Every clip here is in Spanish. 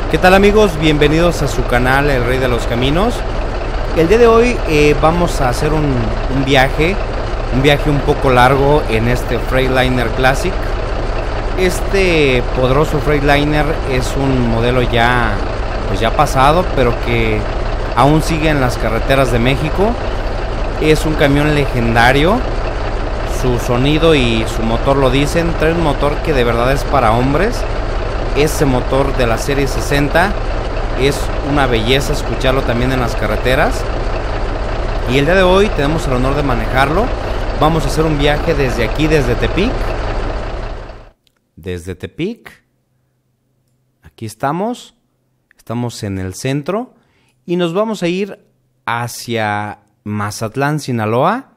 ¿Qué tal amigos? Bienvenidos a su canal El Rey de los Caminos. El día de hoy vamos a hacer un viaje un poco largo en este Freightliner Classic. Este poderoso Freightliner es un modelo ya pasado, pero que aún sigue en las carreteras de México. Es un camión legendario, su sonido y su motor lo dicen. Trae un motor que de verdad es para hombres. Ese motor de la serie 60 es una belleza escucharlo también en las carreteras. Y el día de hoy tenemos el honor de manejarlo. Vamos a hacer un viaje desde aquí, desde Tepic. Desde Tepic. Aquí estamos en el centro. Y nos vamos a ir hacia Mazatlán, Sinaloa.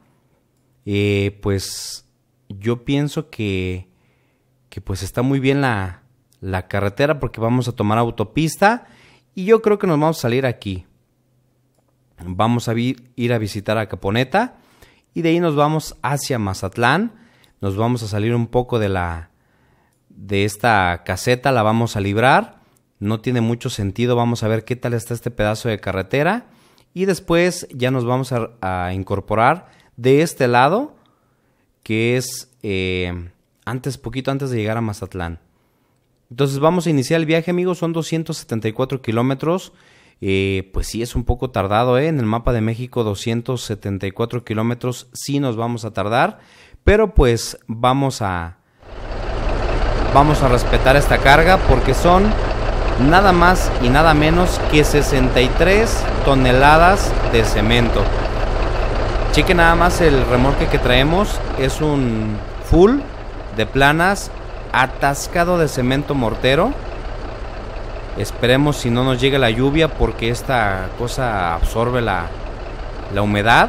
Pues yo pienso que pues está muy bien la carretera, porque vamos a tomar autopista y yo creo que nos vamos a salir aquí. Vamos a ir a visitar a Caponeta y de ahí nos vamos hacia Mazatlán. Nos vamos a salir un poco de esta caseta, la vamos a librar. No tiene mucho sentido, vamos a ver qué tal está este pedazo de carretera y después ya nos vamos a incorporar de este lado, que es poquito antes de llegar a Mazatlán. Entonces vamos a iniciar el viaje, amigos. Son 274 kilómetros. Pues sí, es un poco tardado, En el mapa de México, 274 kilómetros. Sí nos vamos a tardar. Pero pues vamos a respetar esta carga, porque son nada más y nada menos que 63 toneladas de cemento. Chequen nada más el remolque que traemos. Es un full de planas, atascado de cemento mortero. Esperemos si no nos llega la lluvia, porque esta cosa absorbe la humedad.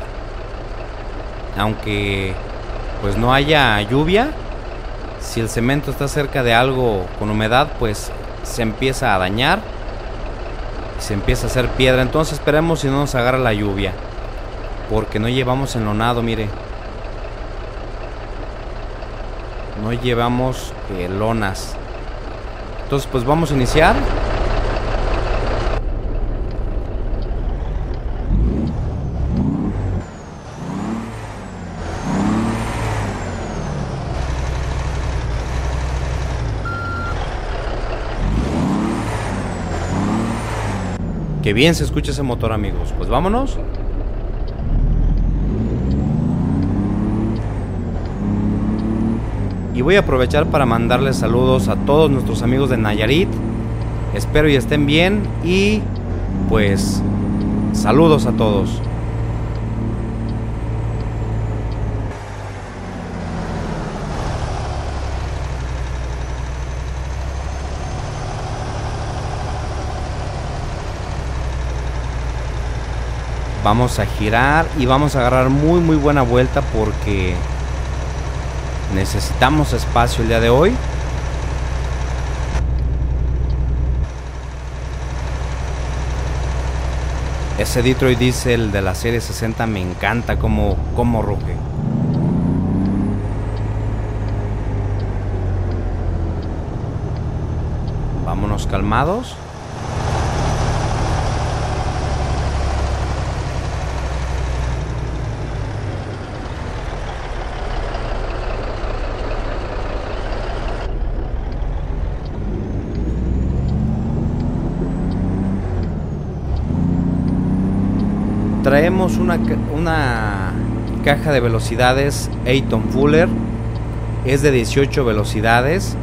Aunque pues no haya lluvia, si el cemento está cerca de algo con humedad, pues se empieza a dañar, se empieza a hacer piedra. Entonces esperemos si no nos agarra la lluvia, porque no llevamos enlonado, mire. No llevamos lonas. Entonces pues vamos a iniciar. Qué bien se escucha ese motor, amigos. Pues vámonos. Y voy a aprovechar para mandarles saludos a todos nuestros amigos de Nayarit. Espero y estén bien. Y pues saludos a todos. Vamos a girar y vamos a agarrar muy buena vuelta, porque necesitamos espacio el día de hoy. Ese Detroit Diesel de la serie 60 me encanta cómo ruge. Vámonos calmados. Traemos una caja de velocidades Eaton Fuller. Es de 18 velocidades.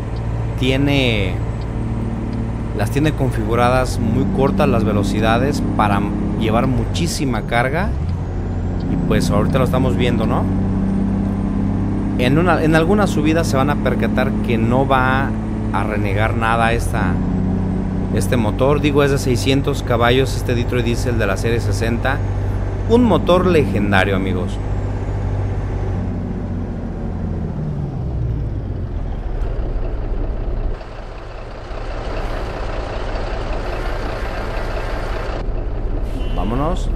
Las tiene configuradas muy cortas las velocidades para llevar muchísima carga. Y pues ahorita lo estamos viendo, ¿no? En algunas subidas se van a percatar que no va a renegar nada este motor. Digo, es de 600 caballos este Detroit Diesel de la serie 60. Un motor legendario, amigos. Vámonos.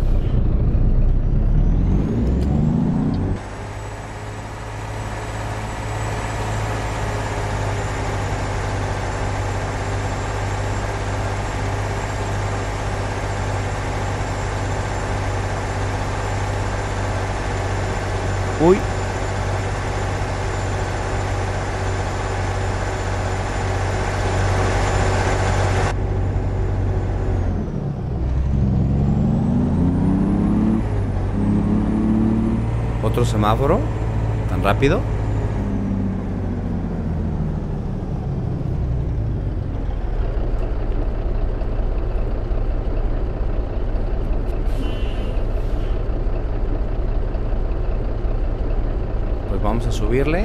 Uy. Otro semáforo. ¿Tan rápido? Pues vamos a subirle.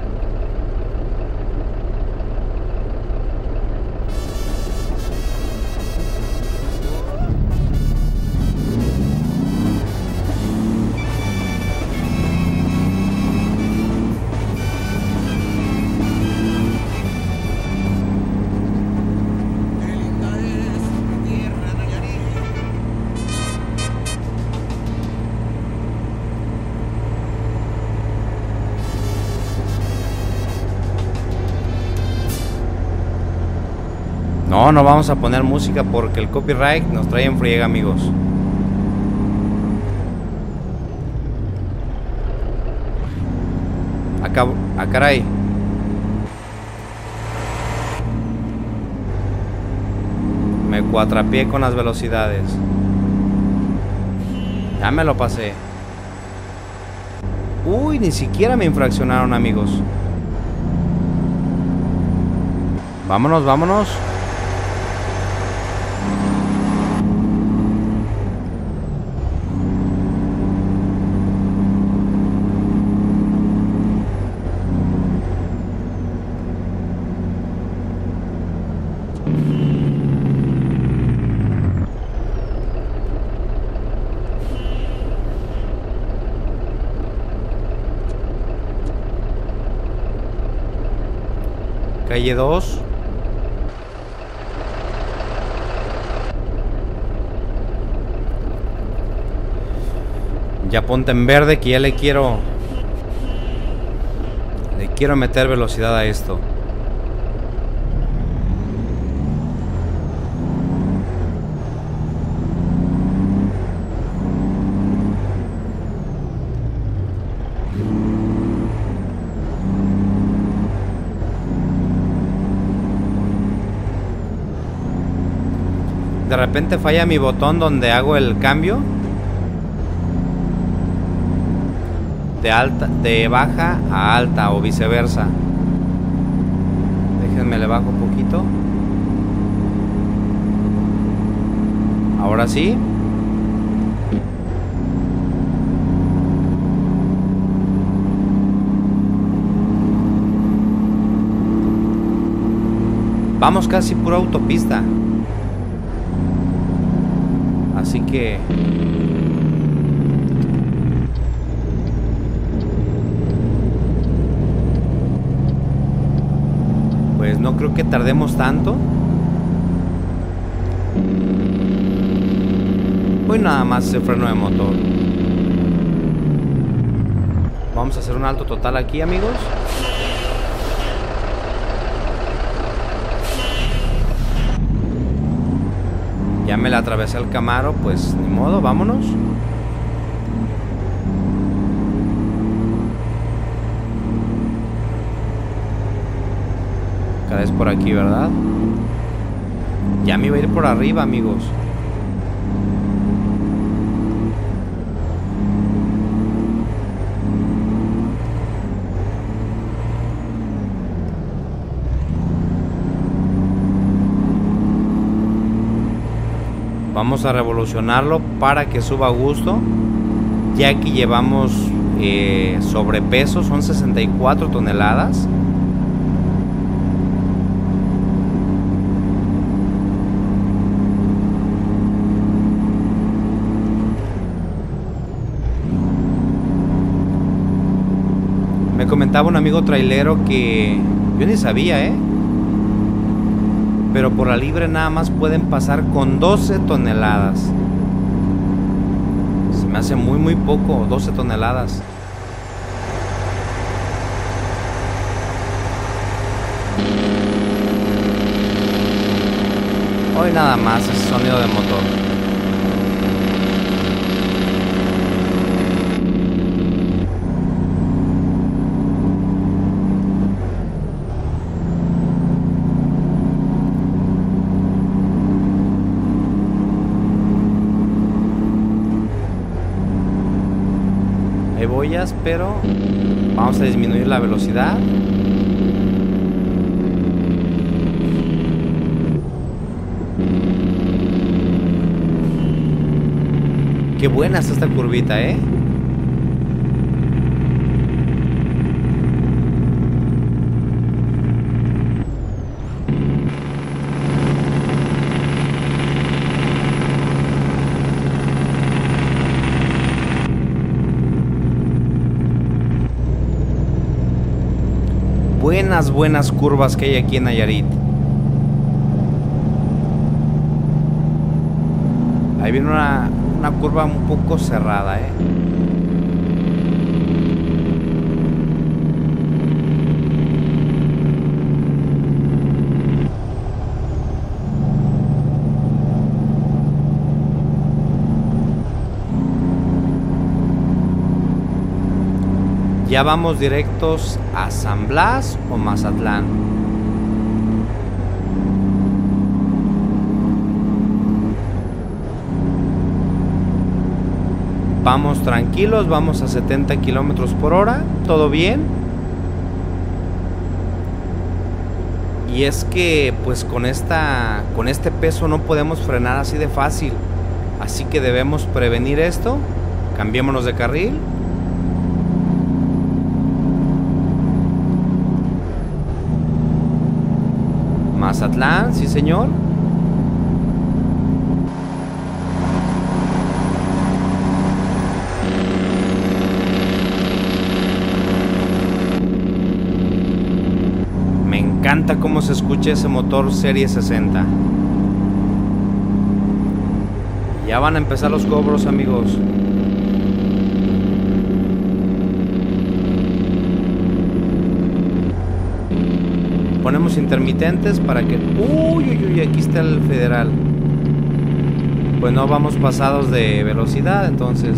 No, no vamos a poner música porque el copyright nos trae en friega, amigos. Acá, caray. Me cuatrapié con las velocidades. Ya me lo pasé. Uy, ni siquiera me infraccionaron, amigos. Vámonos, vámonos. Calle 2. Ya ponte en verde que ya le quiero meter velocidad a esto. De repente falla mi botón donde hago el cambio de baja a alta o viceversa. Déjenme le bajo un poquito. Ahora sí. Vamos casi pura autopista. Así que pues no creo que tardemos tanto. Hoy nada más el freno de motor. Vamos a hacer un alto total aquí, amigos. Ya me la atravesé al Camaro, pues ni modo, vámonos. Cada vez por aquí, ¿verdad? Ya me iba a ir por arriba, amigos. Vamos a revolucionarlo para que suba a gusto. Ya que llevamos sobrepeso, son 64 toneladas. Me comentaba un amigo trailero que yo ni sabía, pero por la libre nada más pueden pasar con 12 toneladas. Se me hace muy poco, 12 toneladas. Hoy nada más ese sonido de motor. apoyas, pero vamos a disminuir la velocidad. Qué buena está esta curvita, ¿eh? Buenas curvas que hay aquí en Nayarit. Ahí viene una curva un poco cerrada, ¿eh? Ya vamos directos a San Blas o Mazatlán. Vamos tranquilos, vamos a 70 kilómetros por hora, todo bien. Y es que pues con este peso no podemos frenar así de fácil. Así que debemos prevenir esto. Cambiémonos de carril. Mazatlán, sí señor. Me encanta cómo se escucha ese motor Serie 60. Ya van a empezar los cobros, amigos. Ponemos intermitentes para que... Uy, aquí está el federal. Pues no vamos pasados de velocidad, entonces...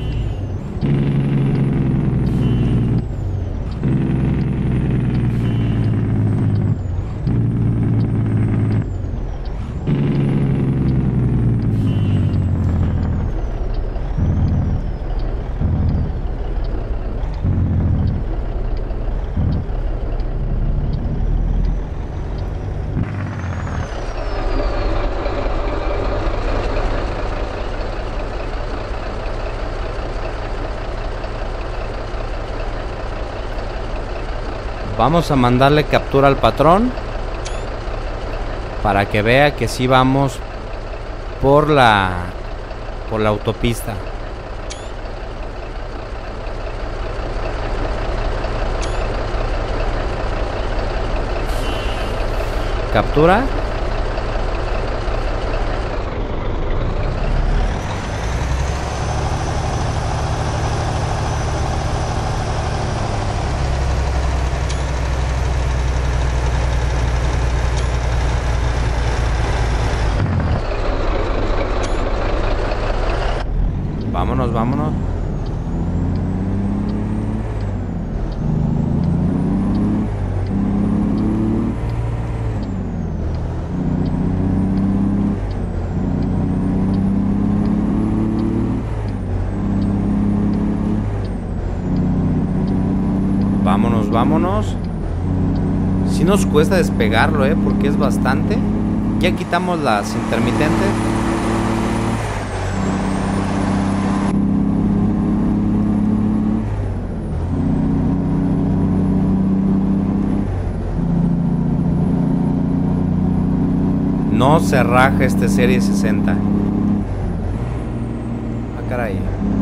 Vamos a mandarle captura al patrón para que vea que sí vamos por la autopista. Captura. Vámonos. Vámonos. Sí nos cuesta despegarlo, porque es bastante. Ya quitamos las intermitentes. No se raja este Serie 60. Ah, caray.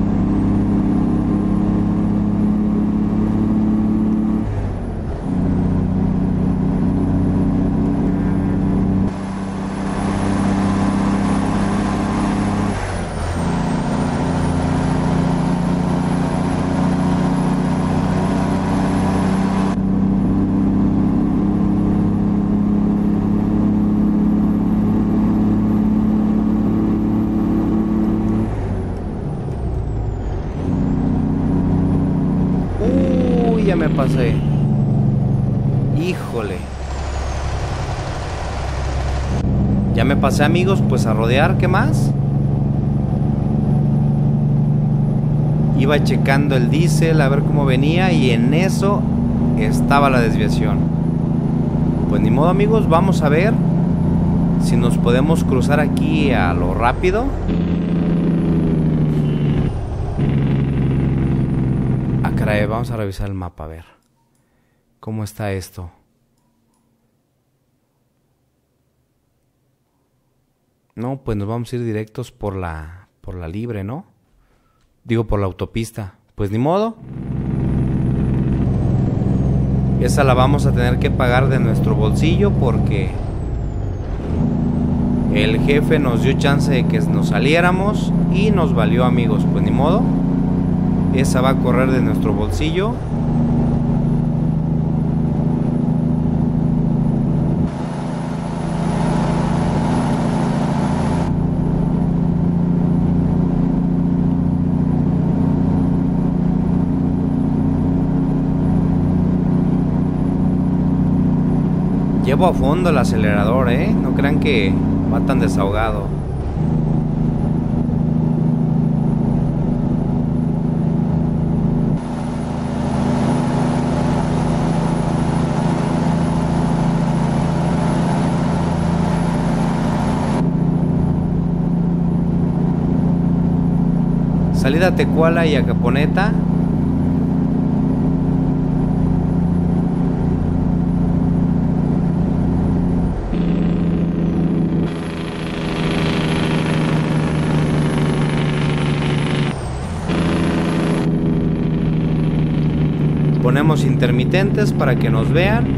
Ya me pasé. Híjole. Ya me pasé, amigos, pues a rodear, ¿qué más? Iba checando el diésel a ver cómo venía y en eso estaba la desviación. Pues ni modo, amigos, vamos a ver si nos podemos cruzar aquí a lo rápido. Ah, caray, vamos a revisar el mapa a ver cómo está esto. No, pues nos vamos a ir directos por la libre, ¿no? Digo, por la autopista. Pues ni modo. Esa la vamos a tener que pagar de nuestro bolsillo porque el jefe nos dio chance de que nos saliéramos y nos valió, amigos. Pues ni modo. Esa va a correr de nuestro bolsillo. Llevo a fondo el acelerador, no crean que va tan desahogado. Salida a Tecuala y a Caponeta. Ponemos intermitentes para que nos vean.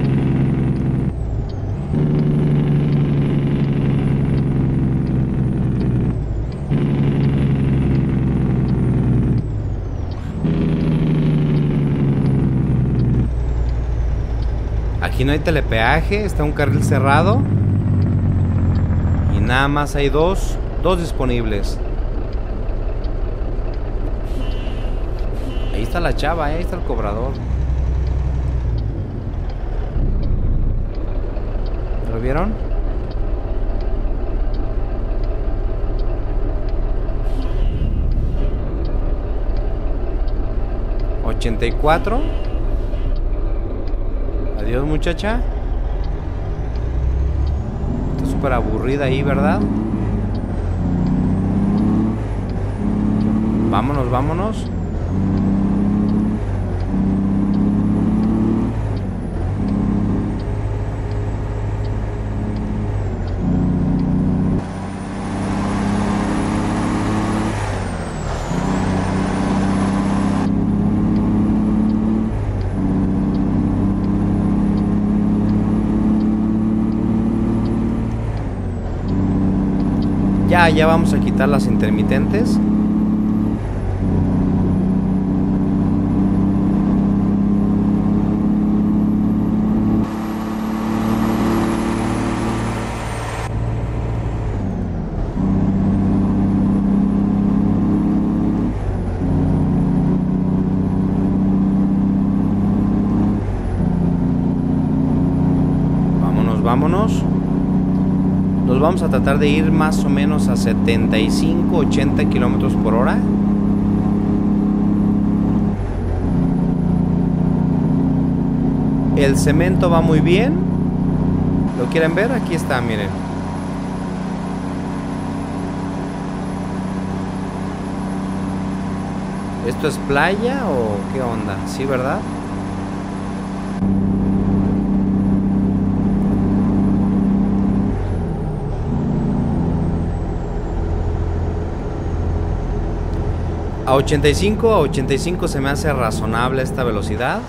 Aquí no hay telepeaje, está un carril cerrado. Y nada más hay dos disponibles. Ahí está la chava, ahí está el cobrador. ¿Lo vieron? $84. Adiós, muchacha. Está súper aburrida ahí, ¿verdad? Vámonos, vámonos. Ya vamos a quitar las intermitentes. Vámonos, vámonos. Nos vamos a tratar de ir más o menos a 75-80 kilómetros por hora. El cemento va muy bien. ¿Lo quieren ver? Aquí está, miren. ¿Esto es playa o qué onda? Sí, ¿verdad? A 85 se me hace razonable esta velocidad.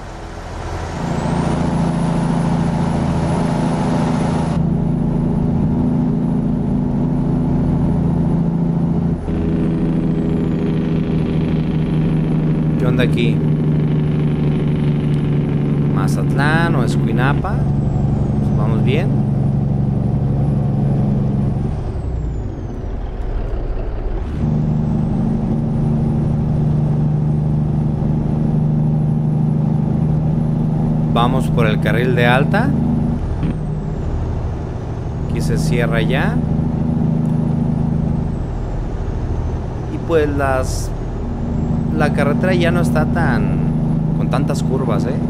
¿Qué onda aquí? Mazatlán o Escuinapa. Pues vamos bien. Vamos por el carril de alta. Aquí se cierra ya. Y pues la carretera ya no está con tantas curvas, ¿eh?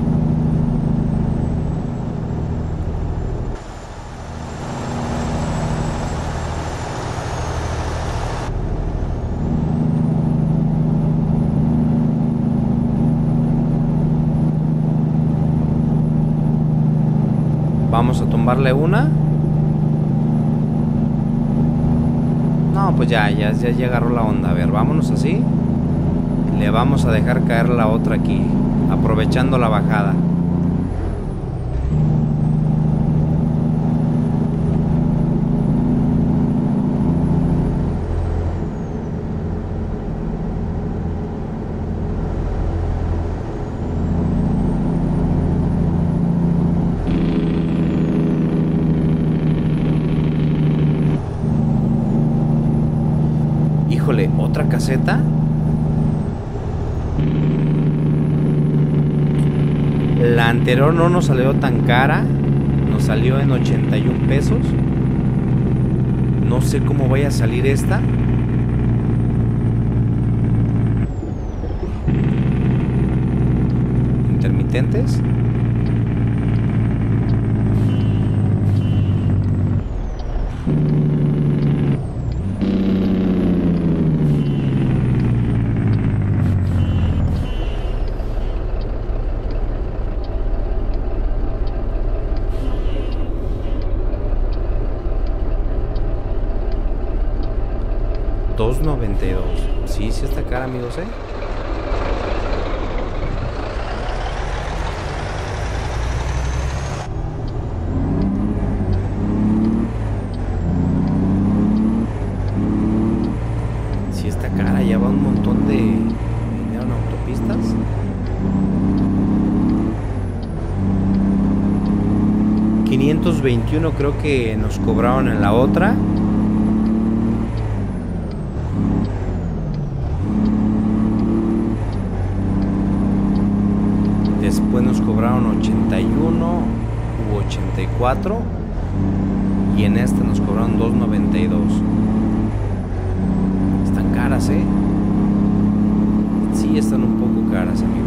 Vamos a tumbarle una. No, pues ya agarró la onda. A ver, vámonos así. Le vamos a dejar caer la otra aquí, aprovechando la bajada. Híjole, otra caseta. La anterior no nos salió tan cara, nos salió en 81 pesos. No sé cómo vaya a salir esta. Intermitentes. $2.92. Sí está cara, amigos, ¿eh? Sí está cara, ya va un montón de dinero en autopistas. $521 creo que nos cobraron en la otra. Después nos cobraron 81 u 84 y en esta nos cobraron 2.92. Están caras, ¿eh? Sí, están un poco caras, amigos.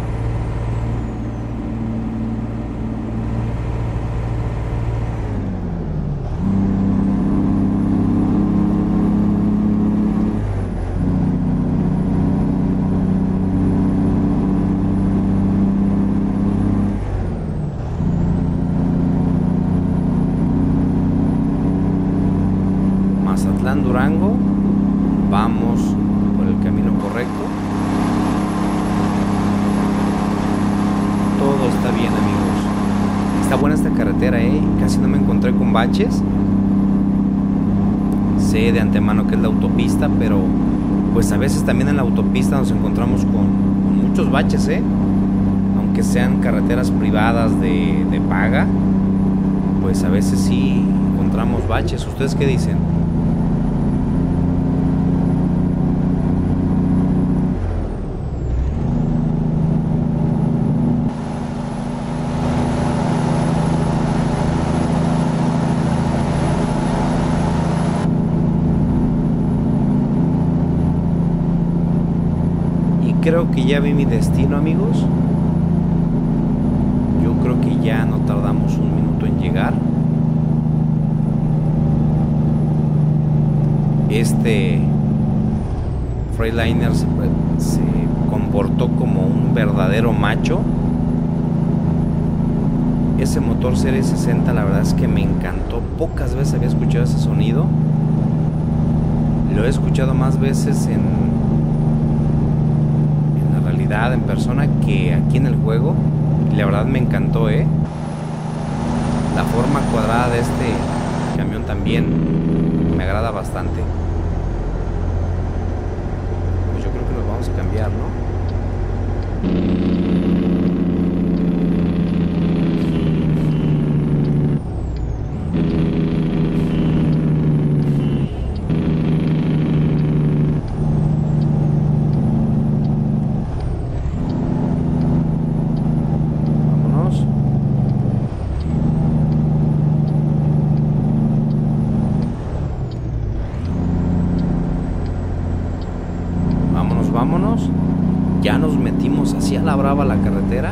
Durango, vamos por el camino correcto. Todo está bien, amigos. Está buena esta carretera, casi no me encontré con baches. Sé de antemano que es la autopista, pero pues a veces también en la autopista nos encontramos con muchos baches, aunque sean carreteras privadas de paga, pues a veces sí encontramos baches. ¿Ustedes qué dicen? Creo que ya vi mi destino, amigos. Yo creo que ya no tardamos un minuto en llegar. Este Freightliner se comportó como un verdadero macho. Ese motor Serie 60, la verdad es que me encantó. Pocas veces había escuchado ese sonido. Lo he escuchado más veces en persona que aquí en el juego. Y la verdad me encantó, la forma cuadrada de este camión también me agrada bastante. Pues yo creo que nos vamos a cambiar, ¿no? Vámonos. brava la carretera.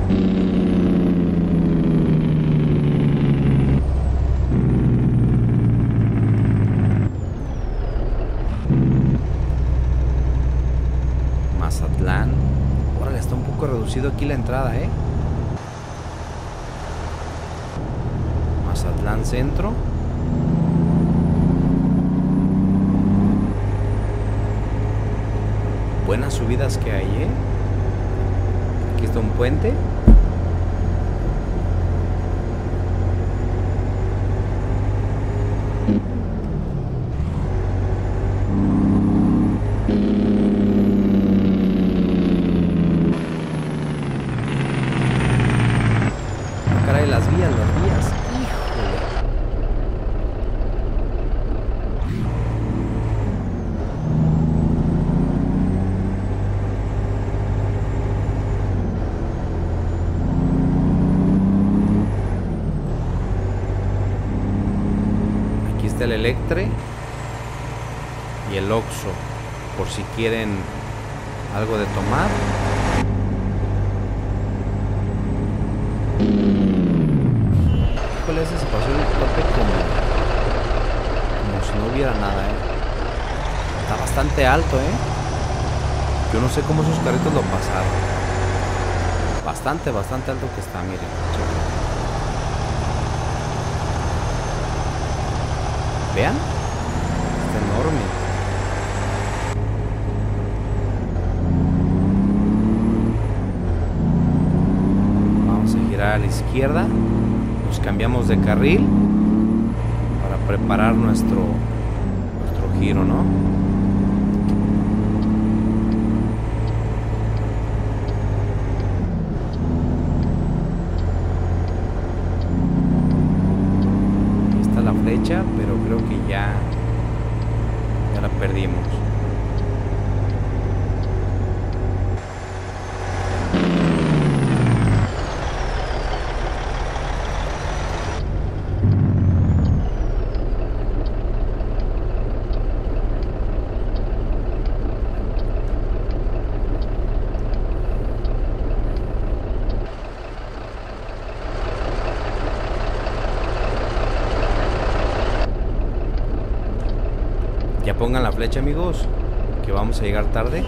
Mazatlán. Órale, está un poco reducido aquí la entrada, Mazatlán Centro. Buenas subidas que hay, Aquí está un puente. Caray, las vías. Híjole. Aquí está el Electre y el Oxxo, por si quieren algo de tomar. Híjole, ese se pasó el tope como si no hubiera nada, Está bastante alto, Yo no sé cómo esos carritos lo pasaron. Bastante alto que está, miren. Chequen. Vean. Está enorme. Vamos a girar a la izquierda. Nos cambiamos de carril para preparar nuestro giro, ¿no? Aquí está la flecha, pero creo que ya la perdimos. Ya pongan la flecha, amigos, que vamos a llegar tarde.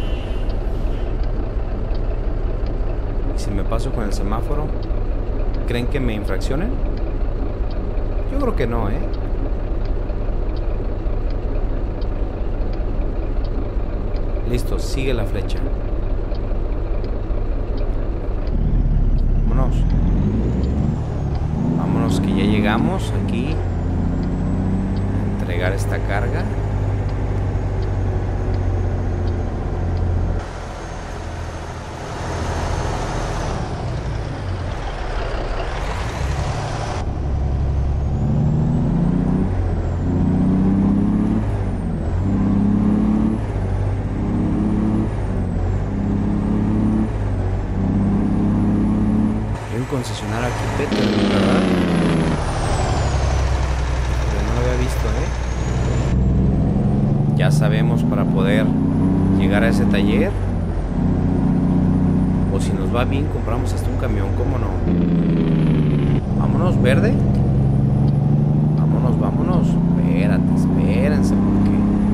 Y si me paso con el semáforo, ¿creen que me infraccionen? Yo creo que no, Listo, sigue la flecha. Vámonos. Vámonos que ya llegamos aquí a entregar esta carga. Concesionario aquí, Peter, ¿verdad? Pero no lo había visto, Ya sabemos para poder llegar a ese taller. O si nos va bien, compramos hasta un camión, ¿cómo no? Vámonos, verde. Vámonos. Espérense, porque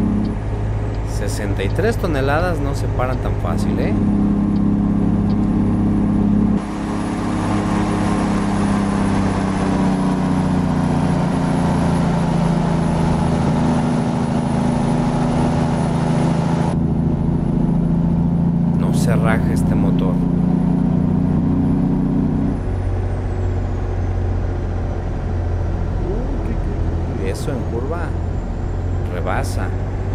63 toneladas no se paran tan fácil, Se raja este motor. Eso en curva rebasa.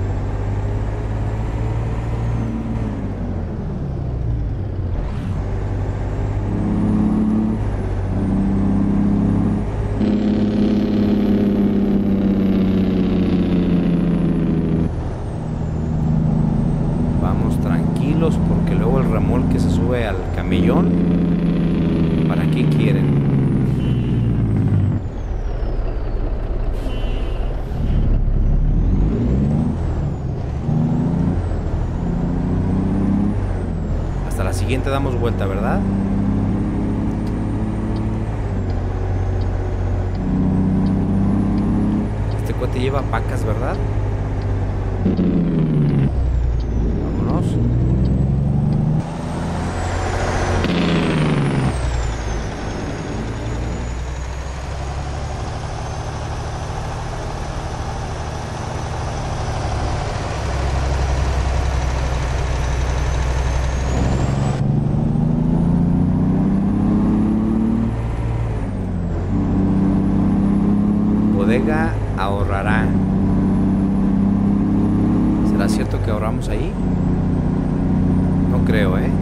Porque luego el remolque se sube al camellón. ¿Para qué quieren? Hasta la siguiente damos vuelta, ¿verdad? Este cohete lleva pacas, ¿verdad? Vámonos. Bodega ahorrará. ¿Será cierto que ahorramos ahí? No creo, ¿eh?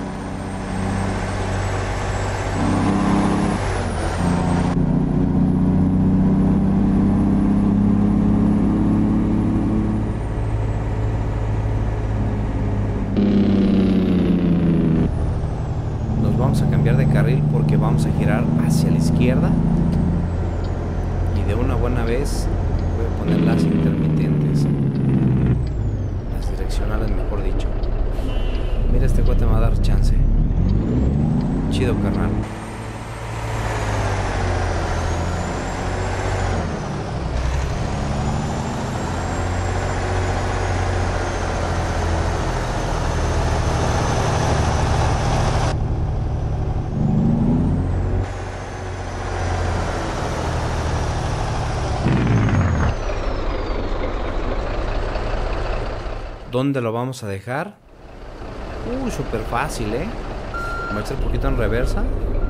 Nos vamos a cambiar de carril porque vamos a girar hacia la izquierda. De una buena vez voy a poner las intermitentes, las direccionales, mejor dicho. Mira, este cohete me va a dar chance. Chido, carnal. ¿Dónde lo vamos a dejar? Súper fácil, ¿eh? Voy a echar un poquito en reversa.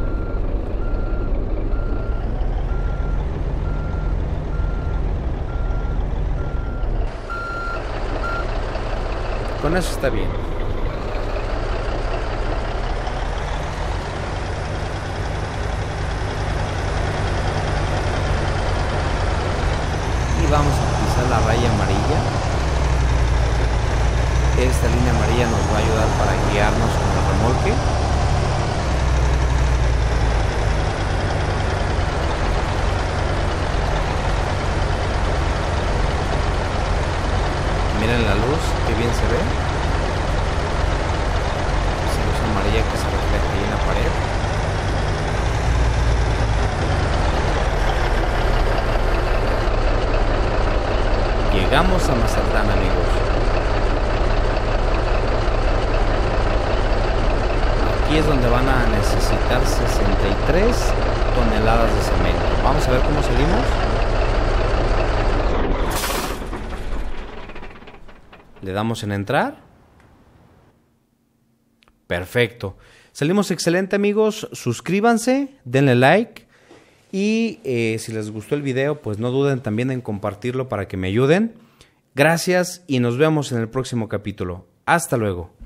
Con eso está bien. Y vamos a pisar la raya amarilla. Esta línea amarilla nos va a ayudar para guiarnos con el remolque. Miren la luz, qué bien se ve. Esa luz amarilla que se refleja ahí en la pared. Llegamos a Mazatlán, amigos. Aquí es donde van a necesitar 63 toneladas de cemento. Vamos a ver cómo salimos. Le damos en entrar. Perfecto. Salimos excelente, amigos. Suscríbanse, denle like. Y si les gustó el video, pues no duden también en compartirlo para que me ayuden. Gracias y nos vemos en el próximo capítulo. Hasta luego.